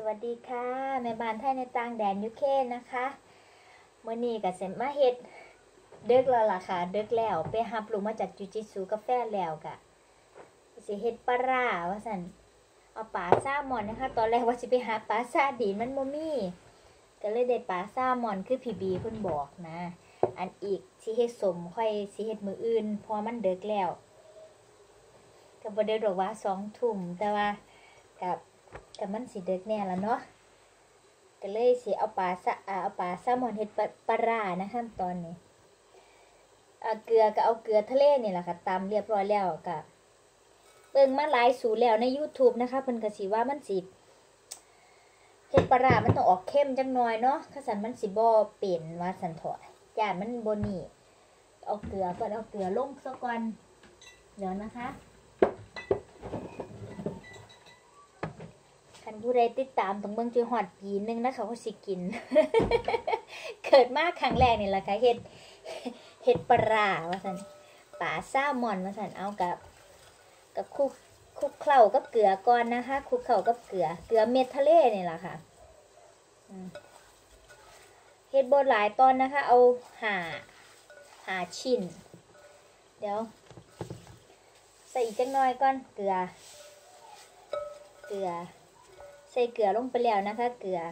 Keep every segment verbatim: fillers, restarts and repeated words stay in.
วัสดีค่ะแม่บ้านไทยในต่างแดนยูเคนะคะเมื่อนี้ก็เสร็จมาเฮ็ดเดึกแล้วล่ะค่ะเดึกแล้วไปรับลูกมาจากจูจิซูกาแฟแล้วกะสิเฮ็ดปลาร้าว่าซั่นเอาปลาแซลมอนนะคะตอนแรกว่าสิไปหาปลาซาดีนมันบ่มีก็เลยได้ปลาแซลมอนคือพี่บีเพิ่นบอกนะอันอีกสิเฮ็ดสมค่อยสิเฮ็ดมื้ออื่นพอมันเดึกแล้วก็บ่ได้ดอกว่าสองทุ่มแต่ว่ากับกับมันสิเดึกแน่แล้วเนาะก็เลยสิเอาปลาซะเอาปลาแซลมอนเฮ็ดปลาร้านะคะตอนนี้เอาเกลือก็เอาเกลือทะเลนี่แหละค่ะตำเรียบร้อยแล้วก็เบิ่งมาหลายสูตรแล้วใน YouTube นะคะเพิ่นก็สิว่ามันสิเฮ็ดปลาร้ามันต้องออกเข้มจังหน่อยเนาะถ้าซั่นมันสิบ่เป็นว่าซั่นเถาะย่านมันบ่นี่เอาเกลือก่อนเอาเกลือลงซะก่อนเดี๋ยวนะคะคันผู้ใดติดตามต้องเบิ่งจนฮอดปีนึงนะคะเขาสิกิน เกิดมาครั้งแรกนี่ล่ะค่ะเฮ็ดเฮ็ดปลาร้าว่าซั่นปลาแซลมอนว่าซั่นเอากับกับคลุกคลุกเคล้ากับเกลือก่อนนะคะคลุกเคล้ากับเกลือเกลือเม็ดทะเลนี่ล่ะค่ะเฮ็ดบ่หลายตอนนะคะเอาห้า ห้าชิ้นเดี๋ยวใส่อีกจักหน่อยก่อนเกลือเกลือใส่เกลือลงไปแล้วนะคะเกลือ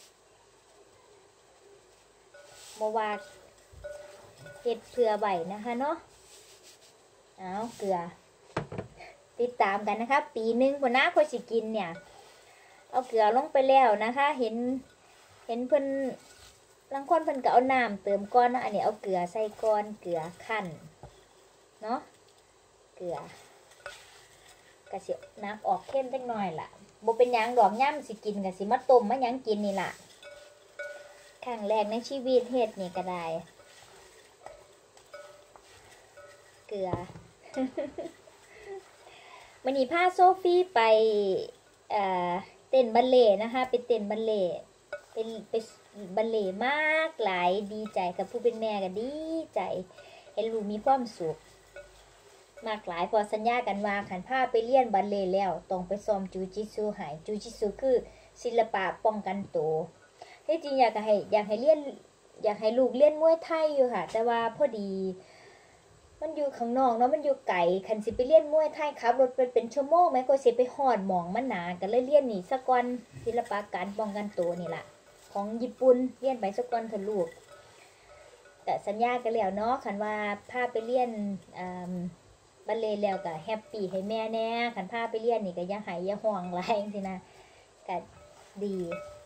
บ่ว่าเฮ็ดเพื่อไว้นะคะเนาะเอาเกลือติดตามกันนะคะปีนึงบ่น่าค่อยสิกินเนี่ยเอาเกลือลงไปแล้วนะคะเห็นเห็นเพิ่นบางคนเพิ่นก็เอาน้ำเติมก่อนนะอันนี้เอาเกลือใส่ก่อนเกลือคั่นเนาะเกลือกะสิน้ำออกเข้มจักหน่อยล่ะบ่เป็นหยังดอกย่ำสิกินกะสิมาต้มมาหยังกินนี่ล่ะครั้งแรกในชีวิตเฮ็ดนี่ก็ได้เกลือ มื้อนี้พาโซฟี่ไปเอ่อเต้นบัลเล่นะคะไปเต้นบัลเล่เป็นไปบัลเล่มากหลายดีใจกับผู้เป็นแม่ก็ดีใจเห็นลูกมีความสุขมากหลายพอสัญญากันว่าขันพาไปเรียนบัลเล่แล้วต้องไปซ้อมจูจิซูหายจูจิซูคือศิลปะป้องกันตัวที่จริงอยากให้อยากให้เรียนอยากให้ลูกเรียนมวยไทยอยู่ค่ะแต่ว่าพอดีมันอยู่ข้างนอกเนาะมันอยู่ไกลคันสิไปเรียนมวยไทยขับรถเป็นเป็นชั่วโมงแม้ก็สิไปฮอดหมองมันหนาก็เลยเรียนนี่ซะก่อนศิลปะการป้องกันตัวนี่ล่ะของญี่ปุ่นเรียนไปซะก่อนเถอะลูกแต่สัญญากันแล้วเนาะคันว่าพาไปเรียนอ่าบัลเล่แล้วก็แฮปปี้ให้แม่แน่คันพาไปเรียนนี่ก็อย่าหายอย่าห่วงหลายจังซี่นะก็ดี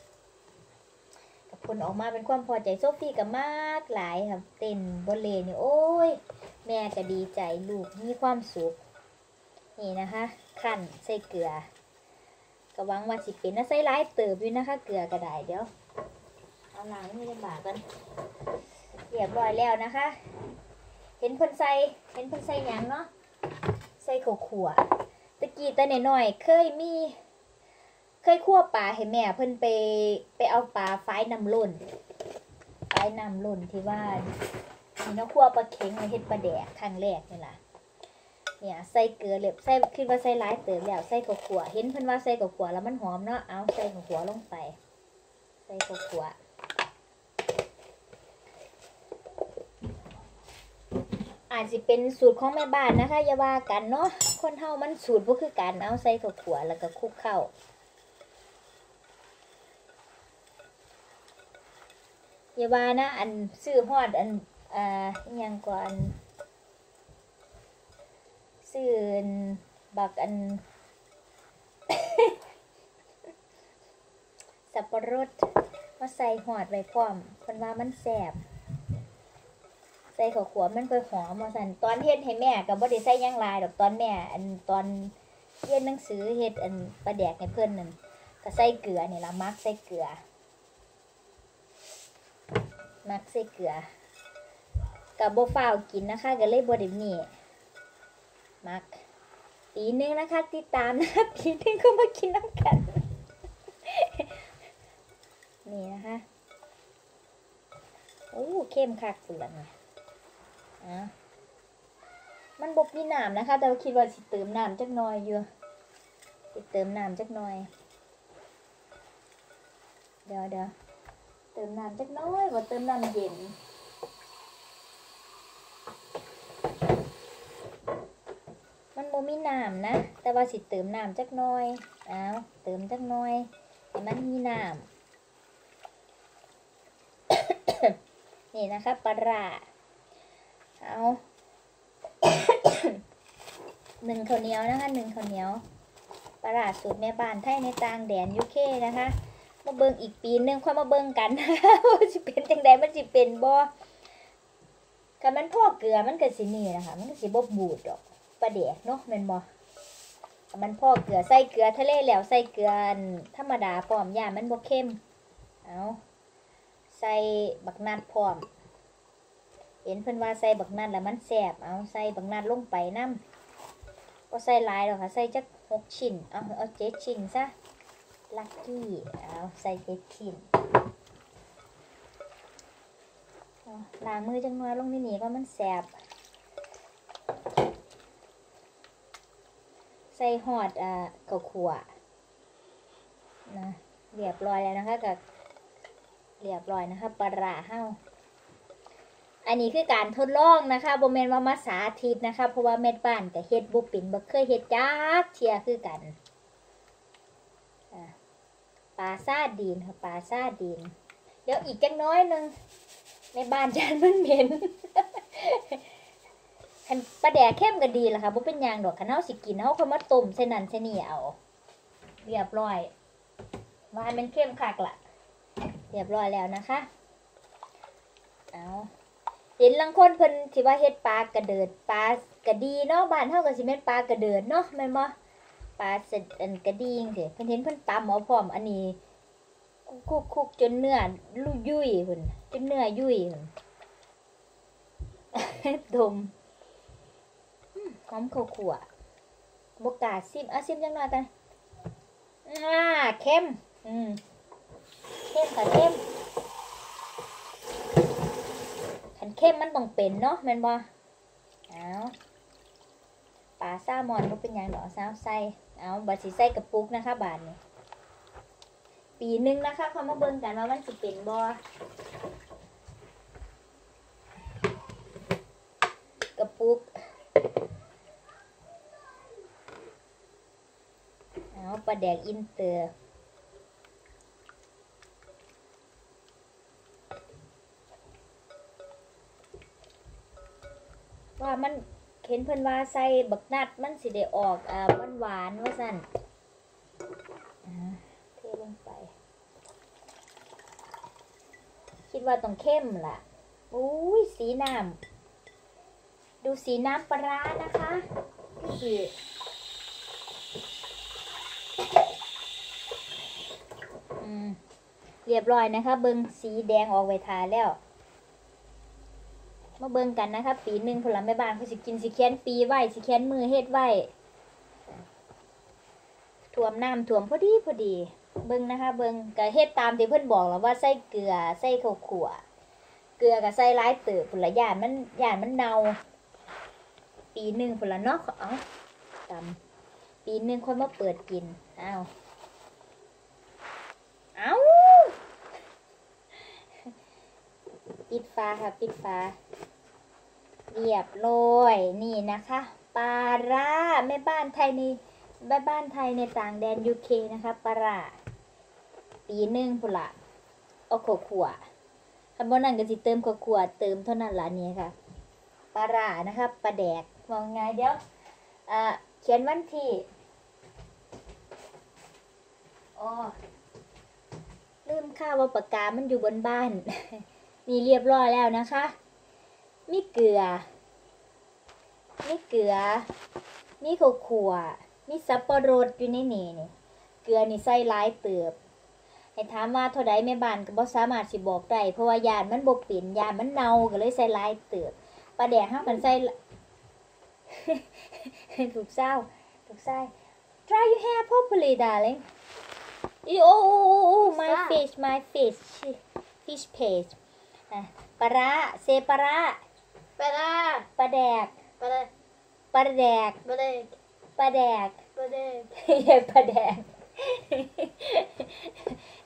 กับผลออกมาเป็นความพอใจโซฟี่ก็มากหลายครับเต้นบัลเล่นี่โอ้ยแม่ก็ดีใจลูกมีความสุขนี่นะคะคั่นใส่เกลือก็หวังว่าสิเป็นนะใส่หลายเติบอยู่นะคะเกลือก็ได้เดี๋ยวเอาล้างนี่ลำบากกันเรียบร้อยแล้วนะคะเห็นเพิ่นใส่เห็นเพิ่นใส่หยังเนาะใส่ข้าวคั่วตะกี้แต่น้อยๆเคยมีเคยคั่วปลาให้แม่เพิ่นไปไปเอาปลาฝายน้ำล้นฝายน้ำล้นที่ว่านี่เนาะคั่วปลาเค็งเฮ็ดปลาแดกครั้งแรกนี่ล่ะเนี่ยใส่เกลือเล็บใส่คิดว่าใส่หลายเติมแล้วใส่ข้าวคั่วเห็นเพิ่นว่าใส่ข้าวคั่วแล้วมันหอมเนาะเอาใส่ข้าวคั่วลงไปใส่ข้าวคั่วอาจสิเป็นสูตรของแม่บ้านนะคะอย่าว่ากันเนาะคนเฮามันสูตรบ่คือกันเอาใส่ข้าวคั่วแล้วก็คลุกเข้าอย่าว่านะอันซื้อฮอดอันอ่าอิหยังก่อนซื้อบักอัน สับปะรดมาใส่หอดไว้พร้อมเพิ่นว่ามันแซ่บใส่ข้าวคั่วมันค่อยหอมว่าซั่นตอนเฮ็ดให้แม่ก็บ่ได้ใส่หยังหลายดอกตอนแม่อันตอนเรียนหนังสือเฮ็ดอันปลาแดกให้เพิ่นนั่นก็ใส่เกลือนี่ล่ะมักใส่เกลือมักใส่เกลือก็บ่ฟ้าวกินนะคะก็เลยบ่ได้นี่มักปีนึงนะคะติดตามนะปีนึงก็มากินน้ำกันนี่นะคะโอ้เข้มคักสุดละเนี่ยอ่ะมันบกมีน้ำนะคะแต่คิดว่าสิเติมน้ำจักหน่อยอยู่สิเติมน้ำจักหน่อยเดี๋ยวเดี๋ยวเติมน้ำจักน้อยบ่เติมน้ำเย็นมันบ่มีน้ำนะแต่ว่าสิเติมน้ำจักน้อยเอาเติมจักน้อยให้มันมีน้ำ นี่นะคะปลาร้าเอา หนึ่งข้าวเหนียวนะคะหนึ่งข้าวเหนียวปลาร้าสูตรแม่บ้านไทยในต่างแดนยูเคนะคะมาเบิ่งอีกปีนึงค่อยมาเบิ่งกันนะคะว่าสิเป็นจังใดมันสิเป็นบ่คันมันพ่อเกลือมันก็สินี่นะคะมันก็สิบ่บูดดอกปลาแดกเนาะแม่นบ่คันมันพ่อเกลือใส่เกลือทะเลแล้วใส่เกลือธรรมดาพร้อมย่ามันบ่เค็มเอาใส่บักนัดพร้อมเห็นเพิ่นว่าใส่บักนัดแล้วมันแซ่บเอาใส่บักนัดลงไปนำบ่ใส่หลายดอกค่ะใส่จักหกชิ้นเอาเอาเจ็ดชิ้นซะลัคกี้เอาใส่เจ็ดชิ้นล้างมือจังน้อยลงนี่นี่ก็มันแสบใส่หอดอ่าข้าวคั่วนะเรียบร้อยแล้วนะคะกับเรียบร้อยนะคะปลาร้าเฮาอันนี้คือการทดลองนะคะบ่แม่นว่ามาสาธิตนะคะเพราะว่าแม่บ้านก็เฮ็ดบ่เป็นบ่เคยเฮ็ดจักเที่ยคือกันปลาซาดีนค่ะปลาซาดีนเดี๋ยวอีกจังน้อยนึงในบ้านจานมันเหม็นคันปลาแดกเข้มก็ดีล่ะค่ะบ่เป็นหยังดอกคันเฮาสิกินเฮาค่อยมาต้มใส่นั่นใส่นี่เอาเรียบร้อยว่ามันเข้มคักล่ะเรียบร้อยแล้วนะคะเอาเห็นลังคนเพิ่นสิว่าเฮ็ดปลากระเดิดปลากระดีเนาะบ้านเฮาก็สิแม่นปลากระเดิดเนาะแม่นบ่ปลาเสร็จอันกระดิ่งสิเพิ่นเห็นเพิ่นตำเอาพร้อมอันนี้คุกๆจนเนื้อลุยยุ่ยพุ่นจนเนื้อยุ่ยพุ่นดมหอมข้าวคั่วบ่กล้าซิมอ่ะซิมจังหน่อยกันอ่าเค็มอืมเค็มค่ะเค็มคันเค็มมันต้องเป็นเนาะแม่นบ่เอาปลาแซลมอนบ่เป็นหยังดอกซาวใส่เอาบัดสิใส่กระปุกนะคะบาดนี้ปีนึงนะคะเขามาเบิ่งกันว่ามันสิเป็นบ่กระปุกเอาปลาแดกอินเตอร์ว่ามันเห็นเพิ่นว่าใส่บักนัดมันสิได้ออกอ่าหวานๆว่าซั่นอ่าเทลงไปคิดว่าต้องเข้มล่ะอุ้ยสีน้ำดูสีน้ำปลานะคะคืออืมเรียบร้อยนะคะเบิ่งสีแดงออกไว้ทาแล้วมาเบิ่งกันนะคะปีหนึ่งผลไม้บ้านเขาสิกินสิแค้นปีไว้สิแค้นมือเฮ็ดไว้ท่วมน้ำท่วมพอดีพอดีเบิ่งนะคะเบิ่งก็เฮ็ดตามที่เพิ่นบอกแล้วว่าใส่เกลือใส่ข้าวคั่วเกลือก็ใส่หลายเติบพุ่นละย่านมันย่านมันเน่าปีหนึ่งพุ่นละเนาะเอ้าตำปีหนึ่งค่อยมาเปิดกินอ้าวเอ้าปิดฝาค่ะปิดฝาเรียบร้อยนี่นะคะปลาร้าแม่บ้านไทยในแม่บ้านไทยในต่างแดนยูเคนะคะปลาร้าปีหนึ่งพุ่นละเอาข้าวคั่วคันบ่นั่นก็สิเติมข้าวคั่วเติมเท่านั้นล่ะนี่ค่ะปลาร้านะคะปลาแดกมองไงเดี๋ยวอ่าเขียนวันที่อ๋อลืมค่าว่าปากกามันอยู่บนบ้านนี่เรียบร้อยแล้วนะคะมีเกลือมีเกลือมีข้าวคั่วมีสับปะรดอยู่ในนี่นี่เกลือนี่ใส่หลายเติบให้ถามว่าเท่าใดแม่บ้านก็บ่สามารถสิบอกได้เพราะว่ายานมันบ่เป็นยานมันเน่าก็เลยใส่หลายเติบปลาแดกเฮากันใส่ ถูกเศร้าถูกใส่ try your hair properly darling oh oh oh my fish my fish fish page ปลาร้าเซปลาร้าปลาร้าปลาแดกปลาปลาแดกปลาแดกปลาแดกปลาแดกปลาแดก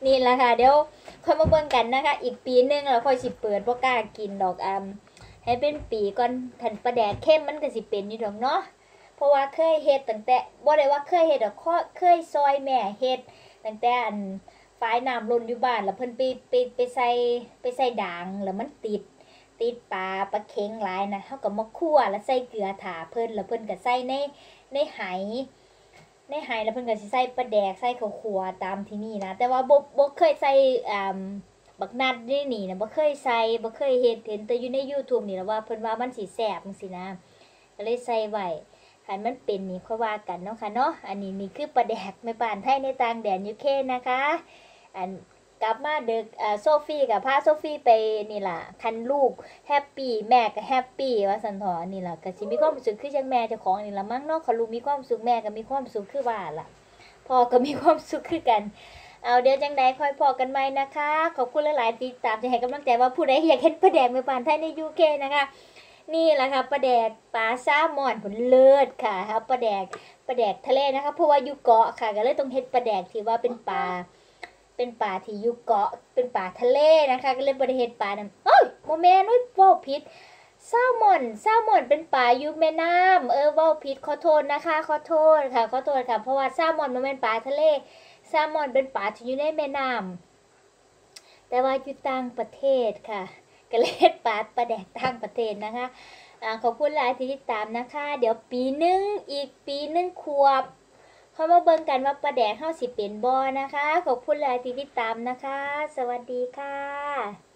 นี่แหละค่ะเดี๋ยวค่อยมาเบิ่งกันนะคะ อีกปีนึงเราค่อยสิเปิดบ่กล้ากินดอกอ่ำให้เป็นปีก่อนทันปลาแดกเข้มมันก็สิเป็นอยู่ดอกเนาะเพราะว่าเคยเฮ็ดตั้งแต่บ่ได้ว่าเคยเฮ็ดดอกเคยซอยแม่เฮ็ดตั้งแต่อันฝายน้ำล้นอยู่บ้านแล้วเพิ่นไปไปไปใส่ไปใส่ด่างแล้วมันติดติดปลาปลาเค็งหลายนะเฮาก็มาคั่วแล้วใส่เกลือถาเพิ่นแล้วเพิ่นก็ใส่ในในไหในไหแล้วเพิ่นก็สิใส่ปลาแดกใส่ข้าวคั่วตามที่นี่นะแต่ว่าบ่บ่เคยใส่อ่าบักนัดนี่นี่นะบ่เคยใส่บ่เคยเฮ็ดเห็นแต่อยู่ใน YouTube นี่แหละว่าเพิ่นว่ามันสิแซ่บจังซี่นะก็เลยใส่ไว้คันมันเป็นนี่ค่อยว่ากันเนาะค่ะเนาะอันนี้นี่คือปลาแดกแม่บ้านไทยในต่างแดน ยู เค นะคะอันกลับมาดึกอ่าโซฟี่กับพาโซฟี่ไปนี่ล่ะคันลูกแฮปปี้แม่ก็แฮปปี้ว่าซั่นเถาะนี่ล่ะก็สิมีความสุขคือจังแม่เจ้าของนี่ล่ะมั้งเนาะเขาลูกมีความสุขแม่ก็มีความสุขคือว่าล่ะพ่อก็มีความสุขคือกันเอาเดี๋ยวจังใดค่อยพอกันใหม่นะคะขอบคุณหลายๆที่ติดตามที่ให้กำลังใจว่าผู้ใดอยากเห็นปลาแดกแม่บ้านไทยใน ยู เค นะคะนี่แหละค่ะปลาแดกปลาแซลมอนผลเลิศค่ะครับปลาแดกปลาแดกทะเลนะคะเพราะว่าอยู่เกาะค่ะก็เลยต้องเฮ็ดปลาแดกที่ว่าเป็นปลาเป็นปลาที่อยู่เกาะเป็นปลาทะเลนะคะก็เลยบ่ได้เฮ็ดปลานั้นเอ้ยบ่แม่นอุ้ยเว้าผิดแซลมอนแซลมอนเป็นปลาอยู่แม่น้ำเออเว้าผิดขอโทษนะคะขอโทษค่ะขอโทษค่ะเพราะว่าแซลมอนมันเป็นปลาทะเลแซลมอนเป็นปลาที่อยู่ในแม่น้ำแต่ว่าอยู่ต่างประเทศค่ะก็เลยเฮ็ดปลาปลาแดกต่างประเทศนะคะอ่าขอบคุณหลายที่ติดตามนะคะเดี๋ยวปีนึงอีกปีนึงขวบเขามาเบิ่งกันว่าปลาแดกเฮาสิเป็นบ่นะคะขอบคุณหลายที่ติดตามนะคะสวัสดีค่ะ